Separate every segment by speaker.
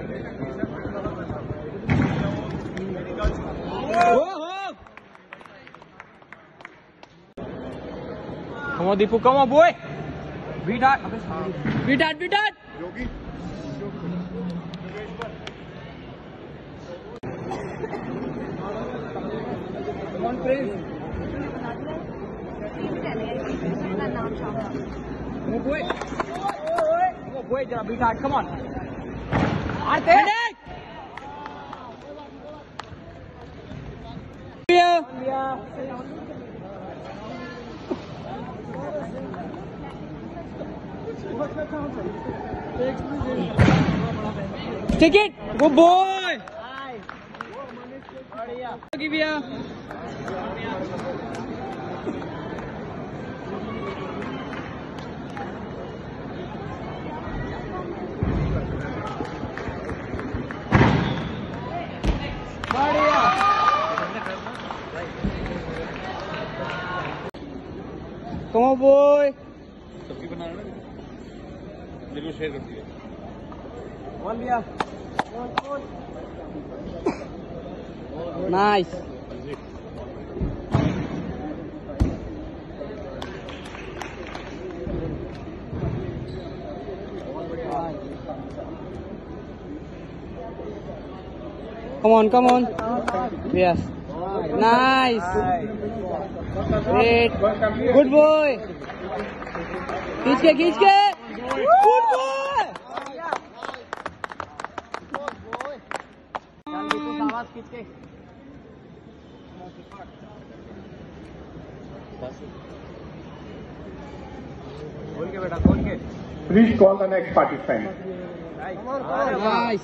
Speaker 1: Come on, Deepu, come on, boy. Beat hard. Beat hard, beat hard. Come on, Prince. Come on, boy. Come on, boy, jara beat hard. Come on. Arte. Take it! Good boy! Give here. Come on, boy!
Speaker 2: सब्जी बनाना ना जरूर share कर दिया
Speaker 1: One भैया Nice Come on Yes Nice Great Good boy खींच के Good boy खोल के बेटा खोल के
Speaker 3: Please call the next participant.
Speaker 1: Nice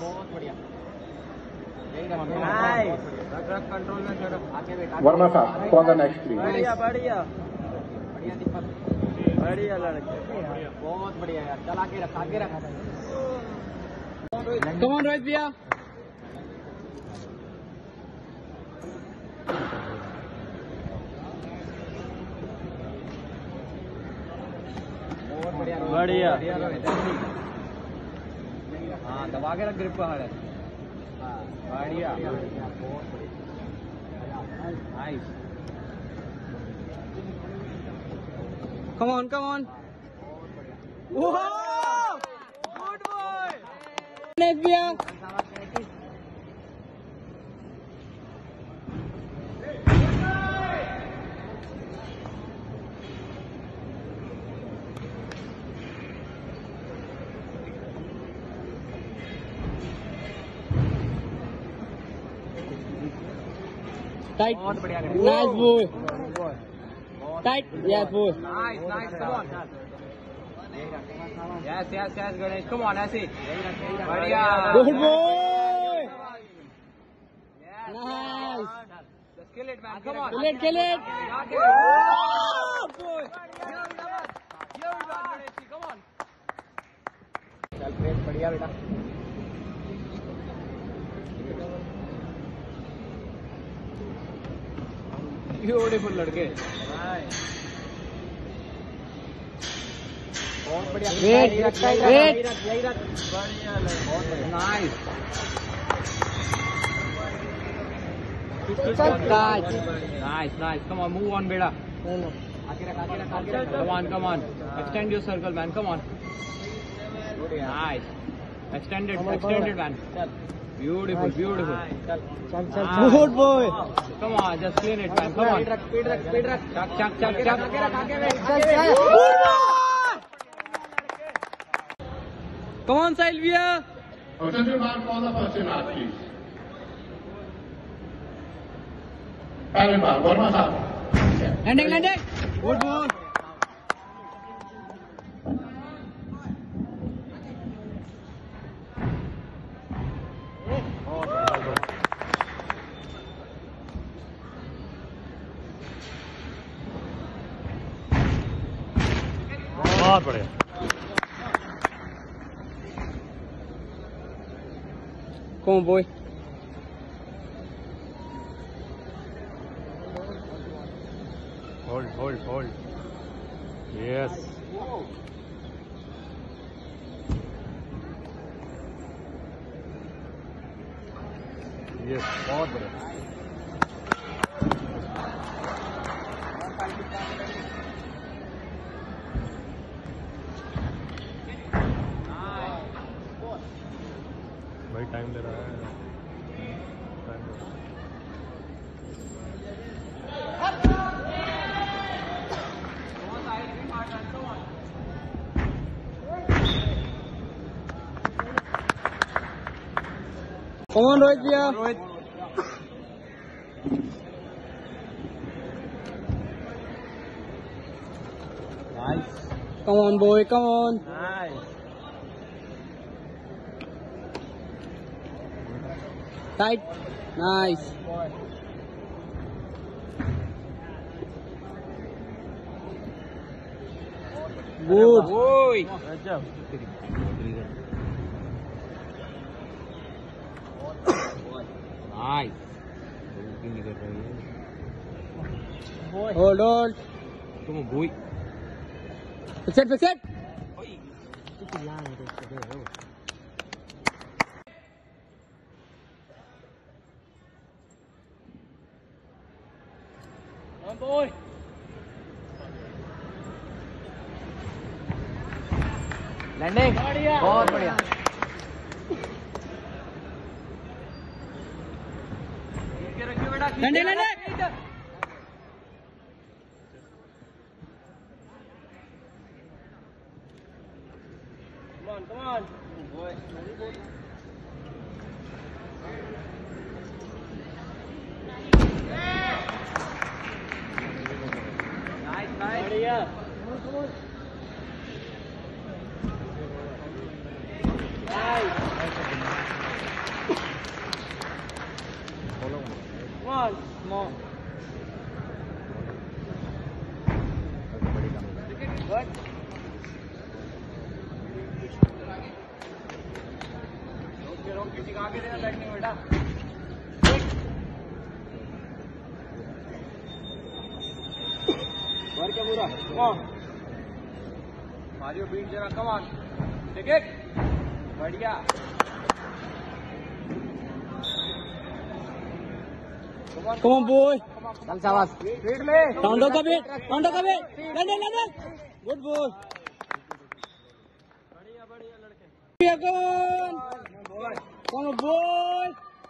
Speaker 3: Verma sir, call the next please.
Speaker 1: बढ़िया लड़के बहुत बढ़िया यार चल आगे रख Come on रोहित भैया बढ़िया हाँ दबा के रख ग्रिप है बढ़िया nice Come on Wow Good boy Nice भैया Tight. Nice boy. Tight. Yes boy. Nice. Come on. Yes. Ganesh. Come on, ऐसे. बढ़िया. Good boy. Nice. Just kill it, man. Come on. Kill it. Oh, boy. Come on. चल press बढ़िया बेटा. Beautiful लड़के बहुत बढ़िया wait nice nice come on move on बेटा come on extend your circle man come on nice extended man Beautiful. Good boy. Come on, just clean it, man. Come on. Speed run. Chuck. Come on, Sylvia.
Speaker 3: Central bar, call the first in art, please. Parallel bar, Verma sir.
Speaker 1: Landing. Good ball.
Speaker 2: बहुत बढ़िया
Speaker 1: Come on, boy.
Speaker 2: Hold. Yes.
Speaker 1: Yes, बहुत बढ़िया।
Speaker 2: भाई time ले रहा है,
Speaker 1: कौन रोहित भैया? Rohit nice, come on boy, come on, nice, tight, nice, good boy, गजब, नाइस, निकल रही है, होल्ड होल्ड, तुम boy, fix it, fix it, boy, landing, बहुत बढ़िया, landing, landing, come on, boy, nice, nice, बढ़िया, nice, come on, more, good. किसी आगे देना बैठने बेटा, भर क्या पूरा, कम मारियो बीट जरा, कम ऑन, टेक इट, बढ़िया, कम ऑन बॉय, चल शाबाश, बीट ले, टाउंडो का beat, landing, landing, good boy, बढ़िया बढ़िया लड़के, come on boy,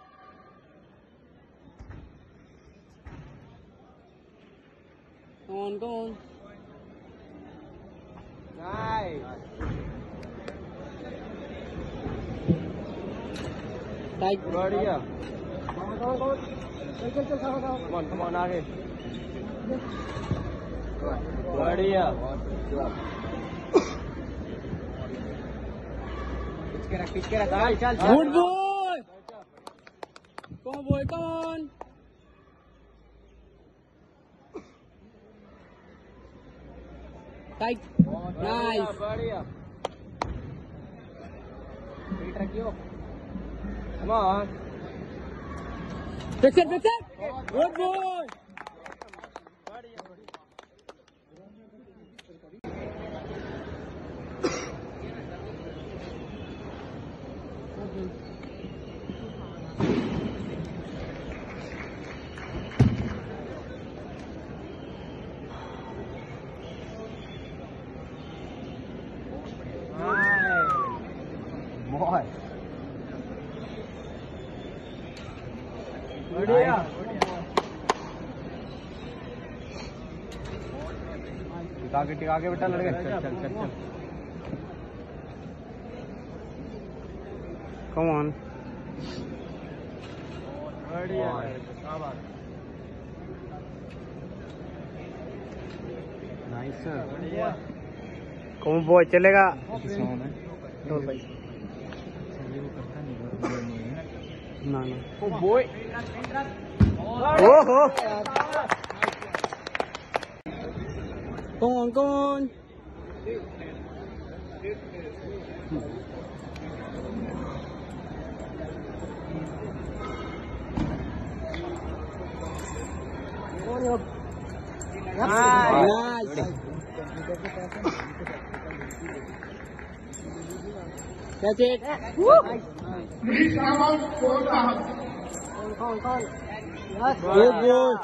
Speaker 1: come on, nice, tight, बढ़िया, come on आगे, बढ़िया, खींच के रख, चल, good boy, come on boy, come on, tight, nice, बढ़िया, बीट रखियो, come on, fix it, good boy, बढ़िया बढ़िया, बढ़िया, टिका के बेटा लड़के, चल चल चल चल, कम ऑन, बढ़िया, नाइस, बढ़िया, कम बॉय, चलेगा, ना ना, बॉय, ओहो, come on, nice, that's it,
Speaker 3: Please come out, 4 hours.
Speaker 1: Good boy.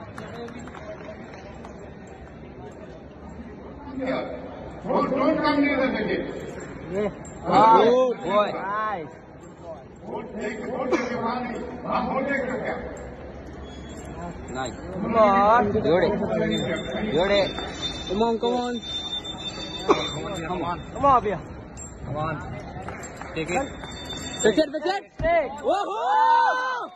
Speaker 3: Don't come near the wicket.
Speaker 1: Good boy. Nice.
Speaker 3: Don't take your money. Don't take your cap.
Speaker 1: Nice. Come on. Beauty. Beauty. Come on, come on. Come on. Come on, Abhiya. Come on. Take it. Pitch it, pitch it. Woohoo!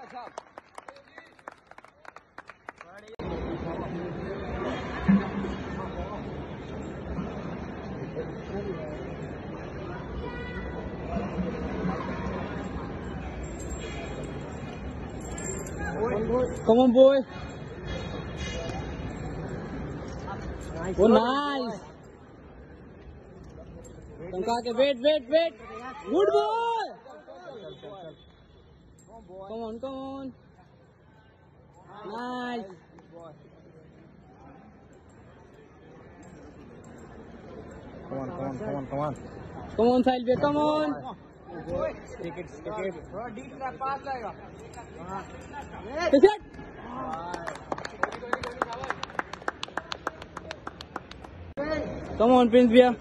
Speaker 1: Come on, boy. Nice. Oh, nice. Wait. Good boy. Come on. Nice. Come on, Sailbhai, come on. Stick it. Throw deep trap pass आएगा. Is it? Come on, Prince Bhaiya.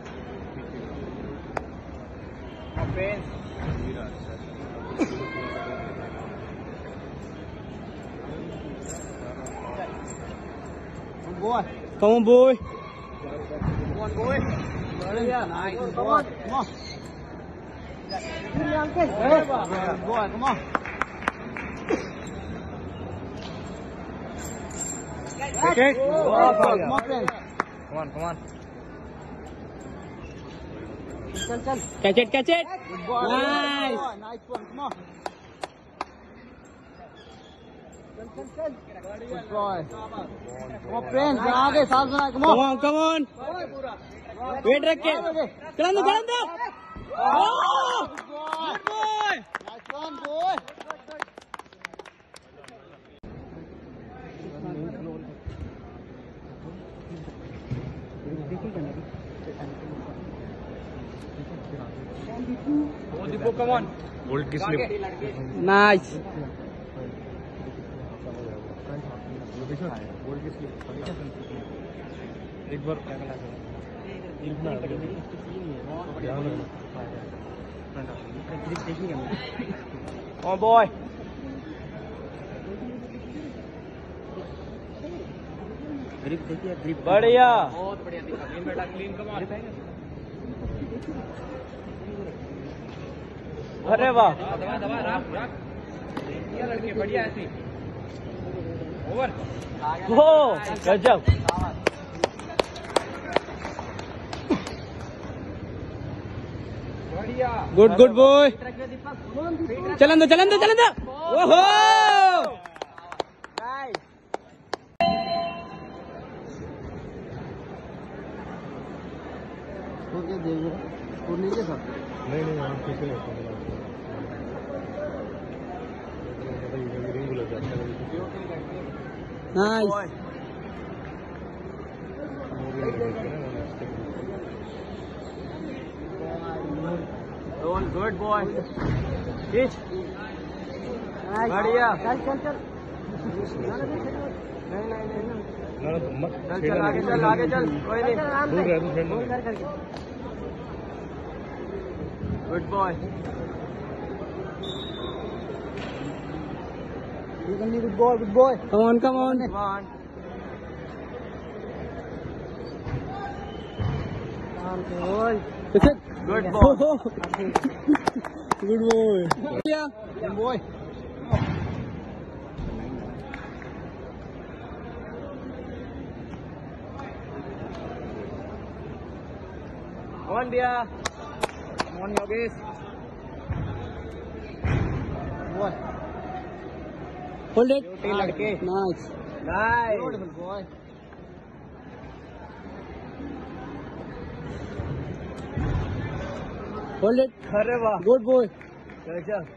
Speaker 1: Prince. Boy. Come on, boy. Come on, boy. Nice. Come on. Boy, come on. Okay. Come on, Prince. Come on. Catch it. Good boy. Nice. Nice one. Come on. Good boy. Come on, Prince. आगे साथ में. Come on. Wait रख के. चलन दो. Oh! Good boy. Nice one, boy. Come on.
Speaker 2: Gold की slip.
Speaker 1: Nice.
Speaker 2: Gold की slip एक बार
Speaker 1: Oh boy. ग्रिप बढ़िया. बहुत बढ़िया दिखा. क्लीन बेटा, क्लीन. Come on. अरे वाह. दबा रख. ये लड़के बढ़िया ऐसी. ओवर. हो गजब. बढ़िया. Good boy. चलन दो. ओहो. नाइस. ओके देखो. स्कोर नहीं है सब.
Speaker 2: नहीं हम पीछे
Speaker 1: Nice. Roll, good boy. Pitch. Nice. बढ़िया. चल. नहीं. चल आगे चल. कोई नहीं. Good boy. You can be good boy. Come on. Good boy. Good boy. Yeah. Good boy. Come on, Dia. Come on, Yogesh. What? Hold it. Beauty ladke. Nice. Beautiful boy. Hold it. अरे वाह. Good boy. Beautiful.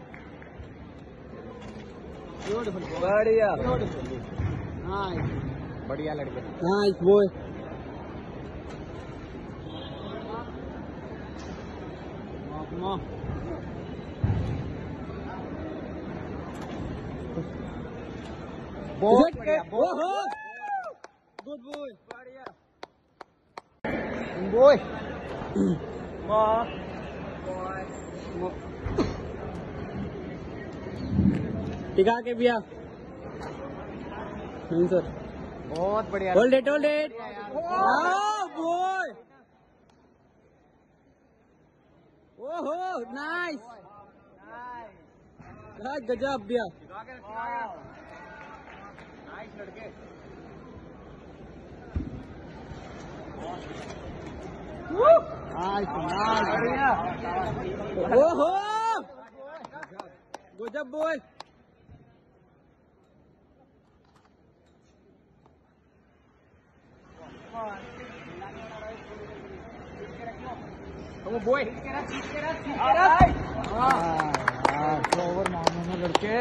Speaker 1: बढ़िया. Nice. बढ़िया लड़के. Nice boy. Come on. बहुत बढ़िया, good boy, boy, टिका के भैया, नहीं सर, बहुत बढ़िया, होल्ड इट, बॉय, ओहो नाइस, गजब भैया, नाइस लड़के, ओहो गजब बॉय, बॉय ओवर मारने लड़के,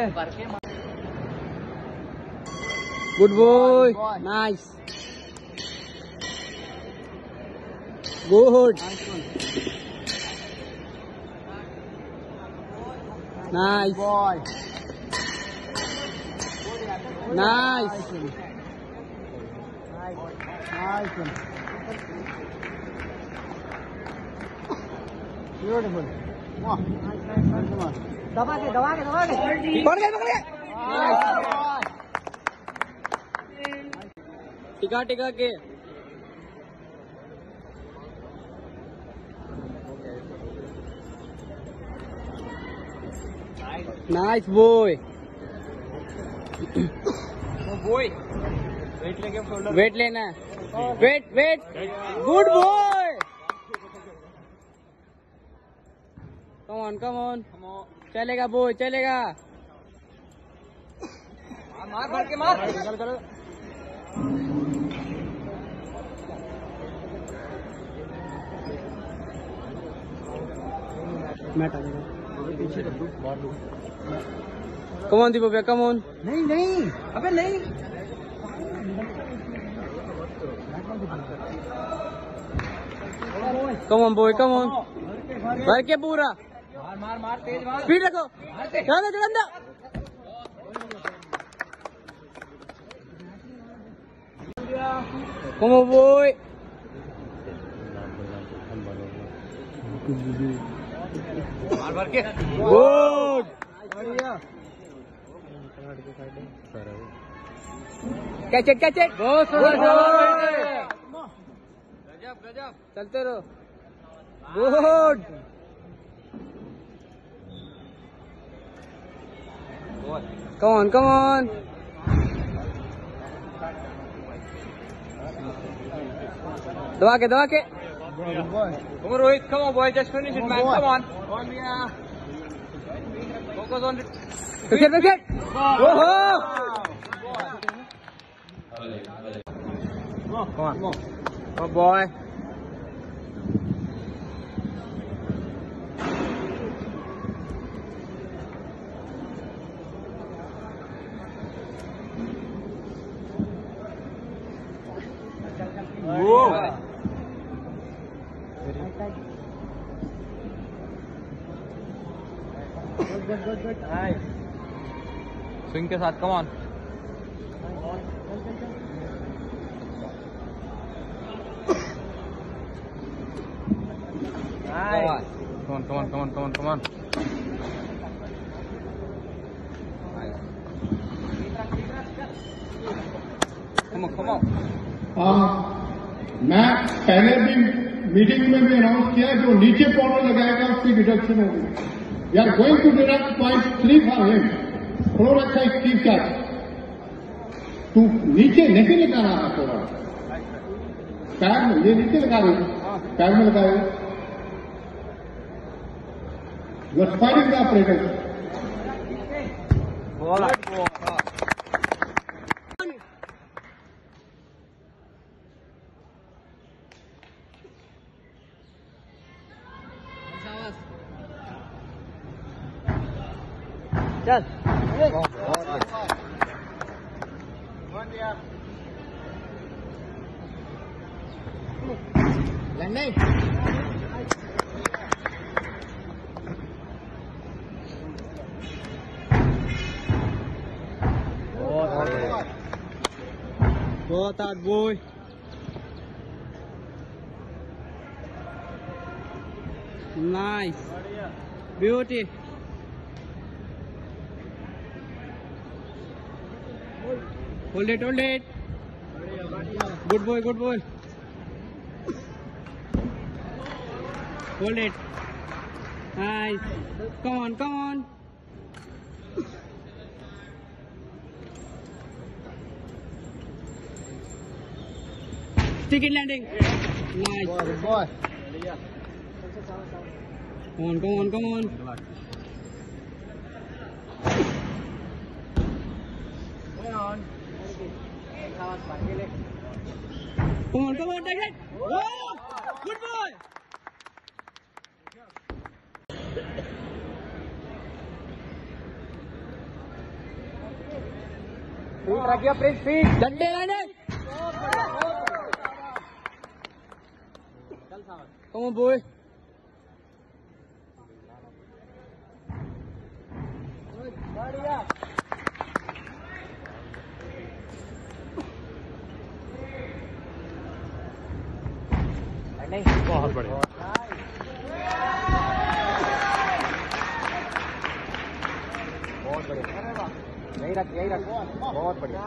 Speaker 1: good boy, nice, good, nice boy, nice, beautiful, दबा के पकड़ गए, टिका के, नाइस बॉय, वेट लेना, weight, good boy, come on, चलेगा बॉय, चलेगा, मार भर के मार, चलो, पीछे रख दो, कम ऑन दीपक भैया, कम ऑन, नहीं, अबे नहीं, come on boy, come on, भर के पूरा, मार, तेज मार, स्पीड रखो, चलो, कम ऑन बॉय, मार भर के, गुड, कैच इट, बहुत गजब, चलते रहो, गुड, कम ऑन, दबा के, come on Rohit, come on boy, just finish it man, come on, focus on it, wicket, oh, come on boy, good, nice, swing के साथ, कम ऑन, come on,
Speaker 3: मैं पहले भी मीटिंग में भी announce किया, जो नीचे पाउडर लगाएगा उसकी डिडक्शन होगी, we are going to deduct 0.3 for him, थोड़ा अच्छा स्टीव क्या, तू नीचे नहीं लगा रहा थोड़ा, पैर में, ये नीचे लगा रही, पैर में लगाए, you are aspiring the operator,
Speaker 1: चल, लंडन बहुत hard boy. Nice. Beauty. Hold it, hold it. Good boy, good boy. Hold it. Nice. Come on, come on. Stick it landing. Nice.
Speaker 2: Good boy.
Speaker 1: Come on, come on, come on. Come on, come on, take it. Whoa! Good boy.
Speaker 2: Feet रखिए Prince feet.
Speaker 1: डंडे लाने. Come on, boy.
Speaker 2: बढ़िया. नहीं बहुत बढ़िया. बहुत बढ़िया. यही रख यही रख. बहुत बढ़िया.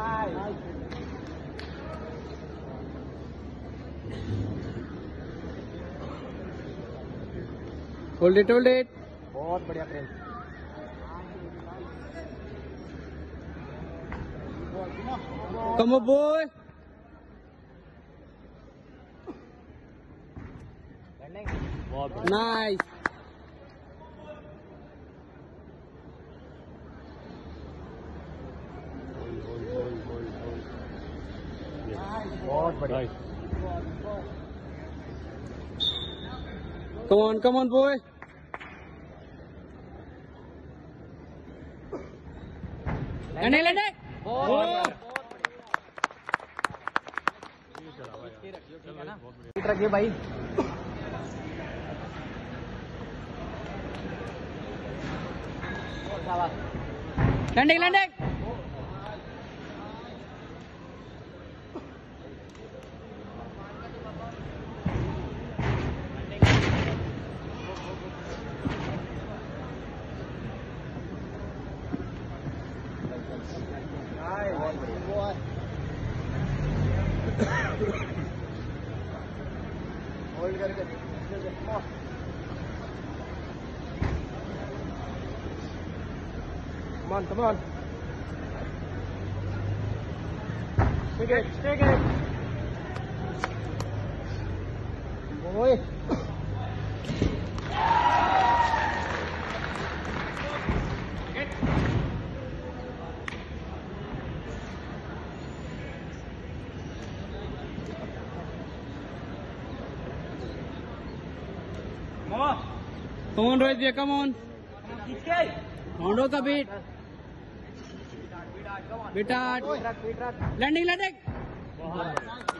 Speaker 1: Hold it, hold it.
Speaker 2: बहुत बढ़िया प्रिंस.
Speaker 1: Come on, boy.
Speaker 2: बहुत बढ़िया.
Speaker 1: Nice.
Speaker 2: बहुत बढ़िया.
Speaker 1: Come on, boy. Landing, landing.
Speaker 2: feet रखिए भाई.
Speaker 1: Landing, landing.
Speaker 2: होल्ड करके. Come on, come on. Take it, take it. Boy.
Speaker 1: Come on, Rohit, come on. Rondo ka beat. Beat hard. Landing, landing.